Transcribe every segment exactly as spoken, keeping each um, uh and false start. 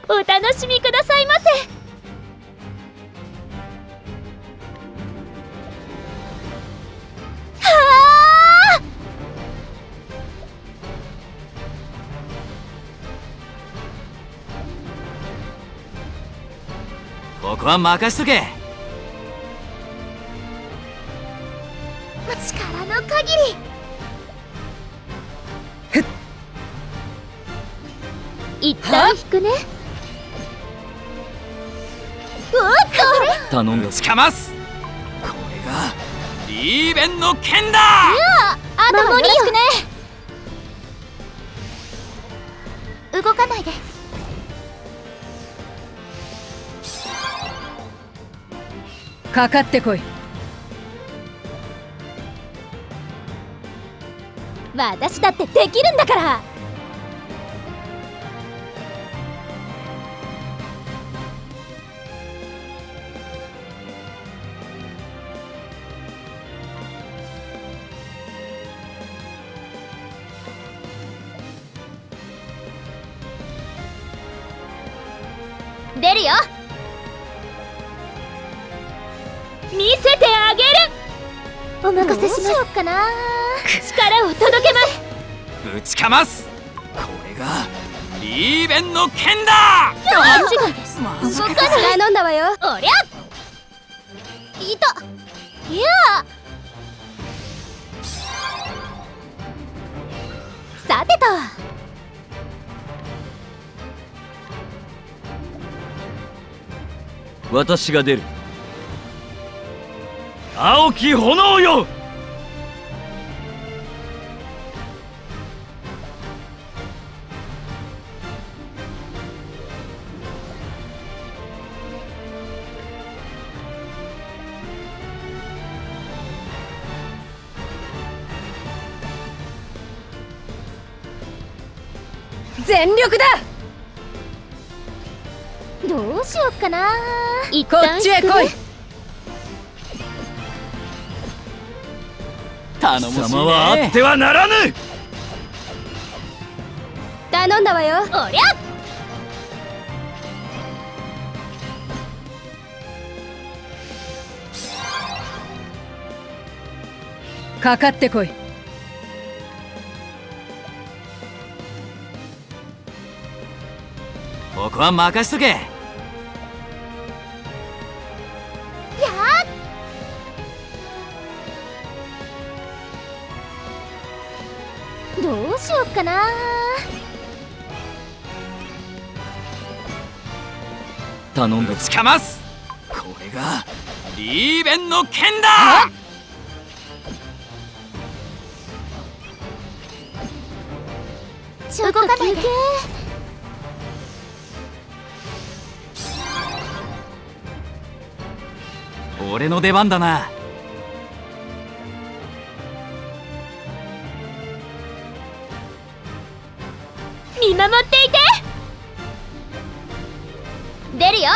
お楽しみくださいませ。はあ、 ここは任しとけ。 力の限り。一旦引くね。うわっと頼んだ。つかます。これがリーベンの剣だ。 あとはよろしくね。動かないで。 かかってこい。 私だってできるんだから。出るよ。見せてあげる。お任せします。どうしようかな。力を届けます。 ぶちかます。これがリーベンの剣だ。 勘違いです。動かない。頼んだわよ。おりゃいた。いやさてと。 私が出る。青き炎よ。 全力だ。 どうしよっかな。 こっちへ来い。 頼もしいね。貴様はあってはならぬ。 頼んだわよ。おりゃかかってこい。 ここは任しとけ。やっどうしよっかな。 頼んだ。つかます。これがリーベンの剣だ。 ちょっと休憩。 俺の出番だな。 見守っていて。出るよ。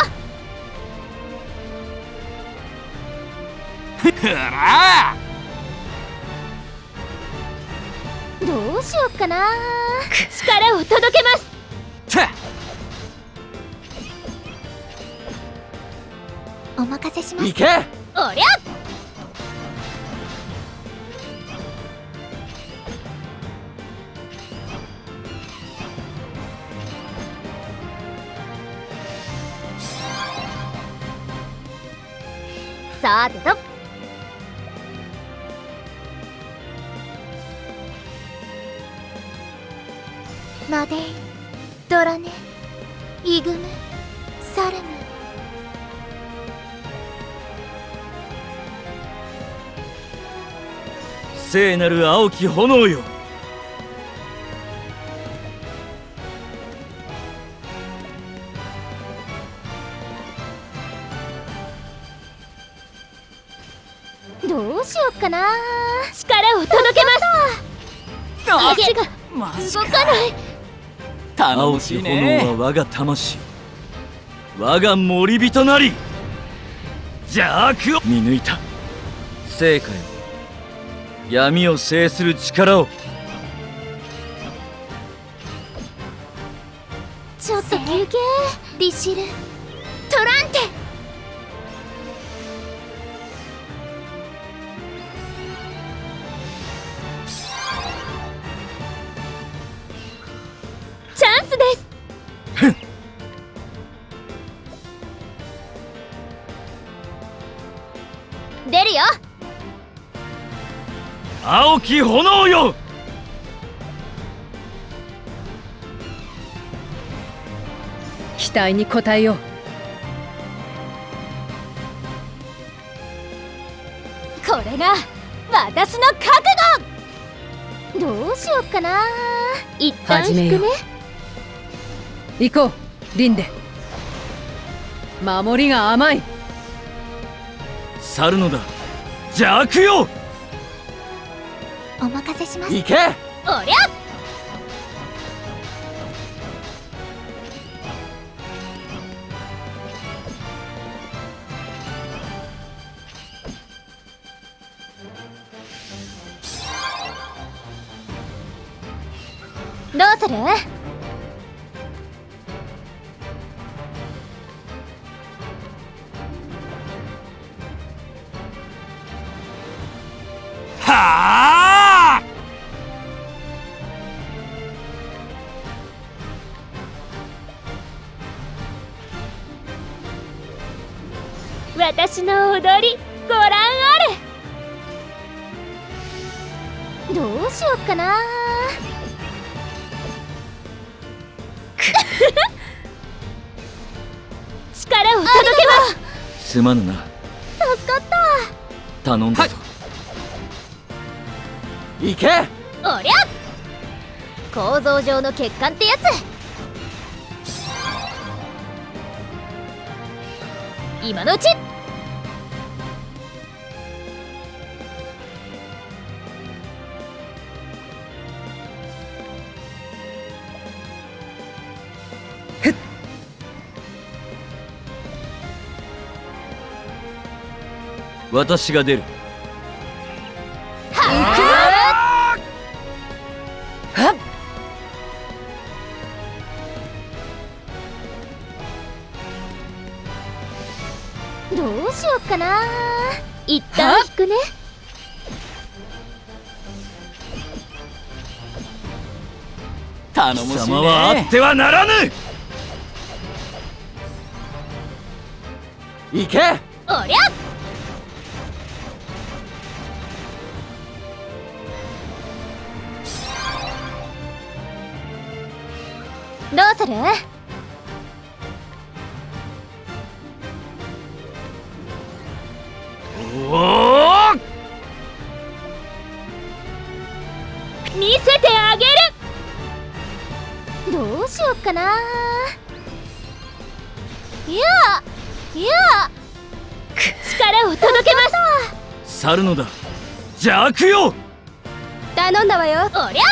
ふらどうしよっかな。力を届けます。お任せします。 行け。 おりゃさてと。マデイ、ドラネ、イグム、サルム。 聖なる青き炎よ。 どうしよっかな。力を届けます。足が動かない。 頼もしいね。青き炎は我が魂、我が守り人なり。邪悪を見抜いた。聖火よ、闇を制する力を。 ちょっと休憩。 げーリシルトランテ。チャンスです。出るよ。 青き炎よ。 期待に応えよう。 これが私の覚悟。どうしよっかな。一旦引くね。 行こうリンデ。守りが甘い。 去るのだ邪悪よ。 お任せします。 行け。 おりゃ。どうする？ はあ。 私の踊りご覧あれ。どうしよっかな。力を届けます。 すまぬな。 助かった。 頼んだぞ。行け。 おりゃ。構造上の欠陥ってやつ。今のうち。 私が出る。 はっ。どうしよっかな。一旦引くね。 頼もしいね。貴様はあってはならぬ。行け。 おりゃ。どうする？ おお。 見せてあげる。どうしよっかな。いやいや力を届けます。 去るのだ邪悪よ。 頼んだわよ。おりゃ。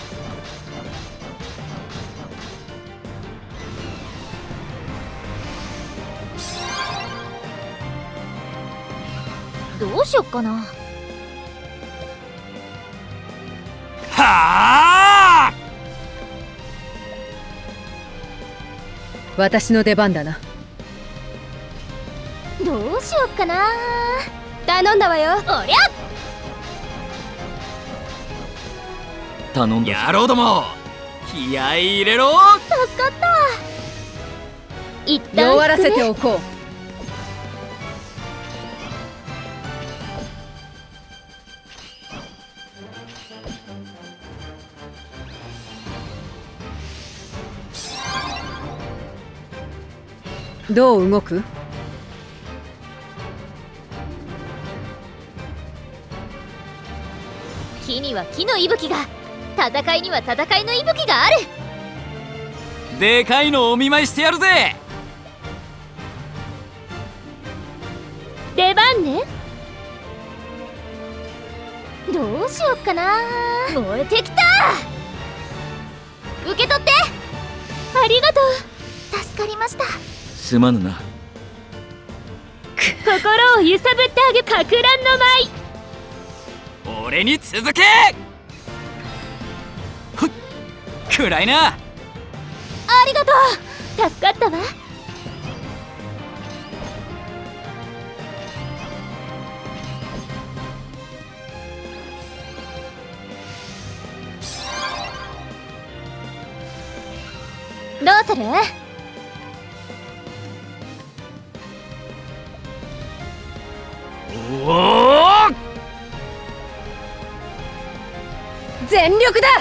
どうしよっかな。 はあ。 私の出番だな。 どうしよっかな。頼んだわよ。おりゃ。 頼んだ。野郎ども気合い入れろ。 助かった。一旦引くね。 弱らせておこう。どう動く？ 木には木の息吹が、戦いには戦いの息吹がある。 でかいのお見舞いしてやるぜ。 出番ね。どうしよっかな。燃えてきた。受け取って。ありがとう。助かりました。 すまぬな。 心を揺さぶってあげ、かく乱の舞。 俺に続け。ふっ、暗いな。 ありがとう。 助かったわ。どうする？ おお、 全力だ。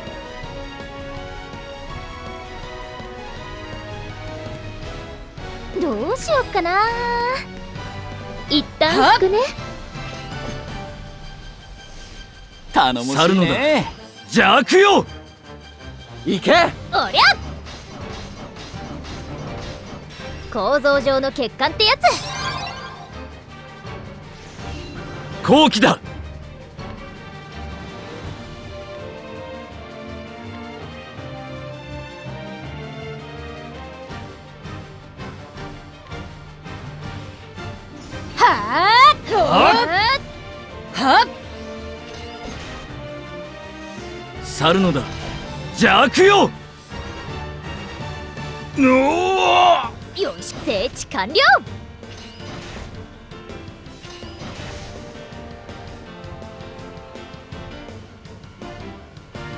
どうしよっかな。一旦引くね。 頼もしいね。 去るのだ。邪悪よ、 行け。 おりゃ、構造上の欠陥ってやつ。 好機だ。 はあははっ、 去るのだ。邪悪よ。おお、 よし、整地完了。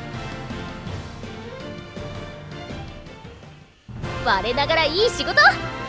我ながらいい仕事。